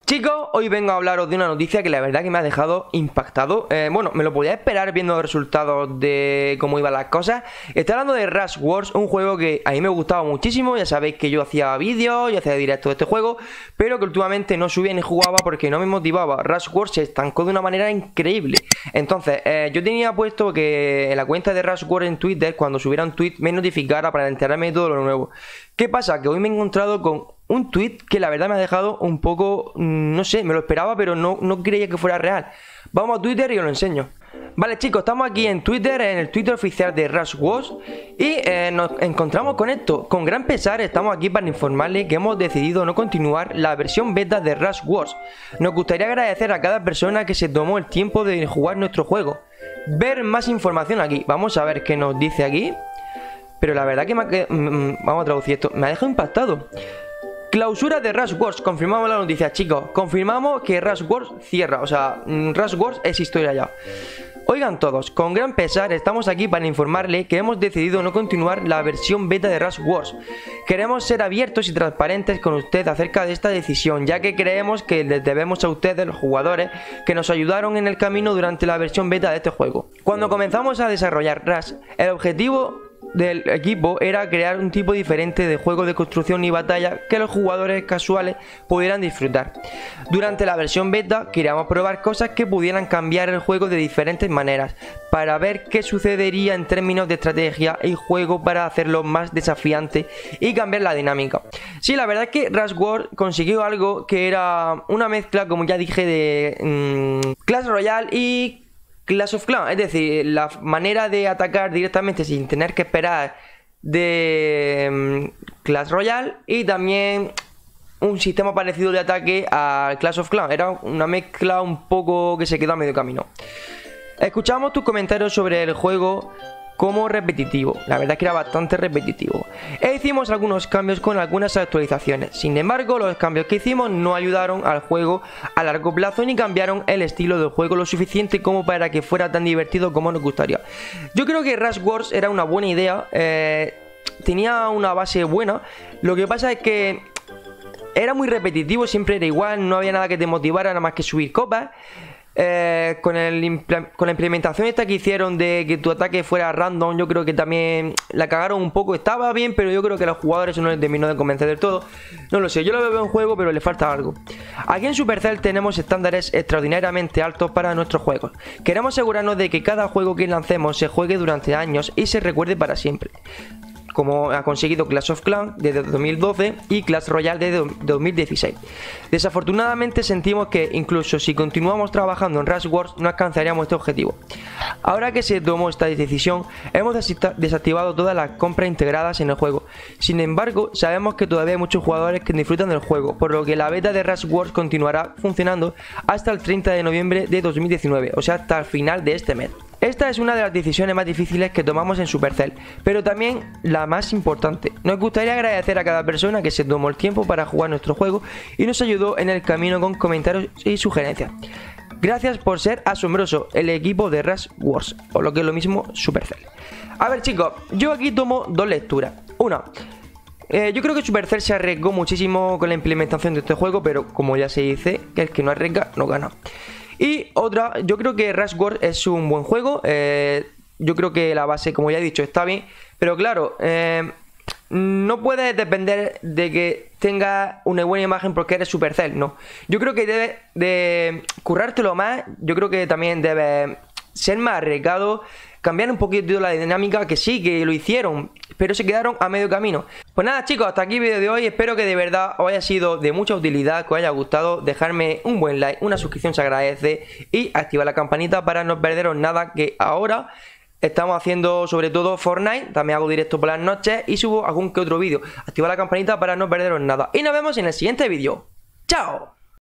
Chicos, hoy vengo a hablaros de una noticia que la verdad que me ha dejado impactado. Bueno, me lo podía esperar viendo los resultados de cómo iban las cosas. Estoy hablando de Rush Wars, un juego que a mí me gustaba muchísimo. Ya sabéis que yo hacía vídeos, yo hacía directos de este juego, pero que últimamente no subía ni jugaba porque no me motivaba. Rush Wars se estancó de una manera increíble. Entonces, yo tenía puesto que en la cuenta de Rush Wars en Twitter, cuando subiera un tweet, me notificara para enterarme de todo lo nuevo. ¿Qué pasa? Que hoy me he encontrado con un tweet que la verdad me ha dejado un poco, no sé, me lo esperaba, pero no creía que fuera real. Vamos a Twitter y os lo enseño. Vale, chicos, estamos aquí en Twitter, en el Twitter oficial de Rush Wars, y nos encontramos con esto. Con gran pesar estamos aquí para informarles que hemos decidido no continuar la versión beta de Rush Wars. Nos gustaría agradecer a cada persona que se tomó el tiempo de jugar nuestro juego. Ver más información aquí. Vamos a ver qué nos dice aquí. Pero la verdad que vamos a traducir esto. Me ha dejado impactado. Clausura de Rush Wars, confirmamos la noticia, chicos. Confirmamos que Rush Wars cierra, o sea, Rush Wars es historia ya. Oigan todos, con gran pesar estamos aquí para informarle que hemos decidido no continuar la versión beta de Rush Wars. Queremos ser abiertos y transparentes con usted acerca de esta decisión, ya que creemos que les debemos a ustedes, los jugadores, que nos ayudaron en el camino durante la versión beta de este juego. Cuando comenzamos a desarrollar Rush, el objetivo del equipo era crear un tipo diferente de juego de construcción y batalla que los jugadores casuales pudieran disfrutar. Durante la versión beta queríamos probar cosas que pudieran cambiar el juego de diferentes maneras, para ver qué sucedería en términos de estrategia y juego para hacerlo más desafiante y cambiar la dinámica. Sí, la verdad es que Rush Wars consiguió algo que era una mezcla, como ya dije, de Clash Royale y Clash of Clans, es decir, la manera de atacar directamente sin tener que esperar de Clash Royale, y también un sistema parecido de ataque a Clash of Clans. Era una mezcla un poco que se quedó a medio camino. Escuchamos tus comentarios sobre el juego como repetitivo. La verdad es que era bastante repetitivo. E hicimos algunos cambios con algunas actualizaciones. Sin embargo, los cambios que hicimos no ayudaron al juego a largo plazo ni cambiaron el estilo del juego lo suficiente como para que fuera tan divertido como nos gustaría. Yo creo que Rush Wars era una buena idea. Tenía una base buena. Lo que pasa es que era muy repetitivo, siempre era igual, no había nada que te motivara nada más que subir copas. Con la implementación esta que hicieron de que tu ataque fuera random, yo creo que también la cagaron un poco. Estaba bien, pero yo creo que a los jugadores no les terminó de convencer del todo. No lo sé, yo lo veo en juego, pero le falta algo. Aquí en Supercell tenemos estándares extraordinariamente altos para nuestros juegos. Queremos asegurarnos de que cada juego que lancemos se juegue durante años y se recuerde para siempre, como ha conseguido Clash of Clans desde 2012 y Clash Royale desde 2016. Desafortunadamente sentimos que incluso si continuamos trabajando en Rush Wars no alcanzaríamos este objetivo. Ahora que se tomó esta decisión, hemos desactivado todas las compras integradas en el juego. Sin embargo, sabemos que todavía hay muchos jugadores que disfrutan del juego, por lo que la beta de Rush Wars continuará funcionando hasta el 30 de noviembre de 2019, o sea, hasta el final de este mes. Esta es una de las decisiones más difíciles que tomamos en Supercell, pero también la más importante. Nos gustaría agradecer a cada persona que se tomó el tiempo para jugar nuestro juego y nos ayudó en el camino con comentarios y sugerencias. Gracias por ser asombroso, el equipo de Rush Wars, o lo que es lo mismo, Supercell. A ver, chicos, yo aquí tomo dos lecturas. Una, yo creo que Supercell se arriesgó muchísimo con la implementación de este juego, pero como ya se dice, que el que no arriesga no gana. Y otra, yo creo que Rush Wars es un buen juego. Yo creo que la base, como ya he dicho, está bien. Pero claro, no puedes depender de que tengas una buena imagen porque eres Supercell, no. Yo creo que debes de currártelo más. Yo creo que también debes ser más arriesgado, cambiar un poquito la dinámica, que sí, que lo hicieron, pero se quedaron a medio camino. Pues nada, chicos, hasta aquí el vídeo de hoy. Espero que de verdad os haya sido de mucha utilidad, que os haya gustado. Dejarme un buen like, una suscripción se agradece, y activar la campanita para no perderos nada, que ahora estamos haciendo sobre todo Fortnite. También hago directo por las noches y subo algún que otro vídeo. Activad la campanita para no perderos nada. Y nos vemos en el siguiente vídeo. ¡Chao!